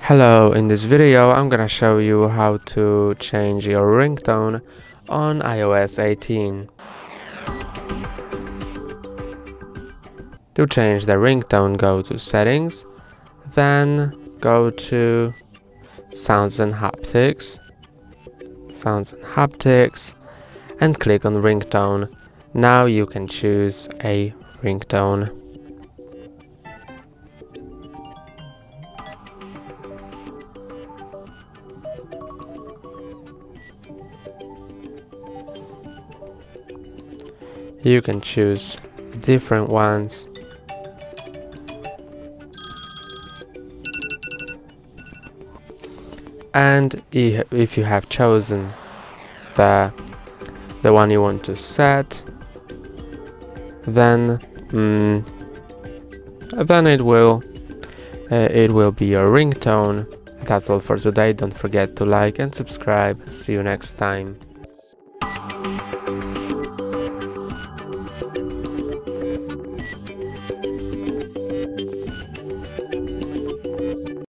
Hello, in this video I'm gonna show you how to change your ringtone on iOS 18. To change the ringtone, go to Settings, then go to Sounds and Haptics, and click on Ringtone. Now you can choose a ringtone. You can choose different ones. And if you have chosen the one you want to set, then it will be your ringtone. That's all for today. Don't forget to like and subscribe. See you next time.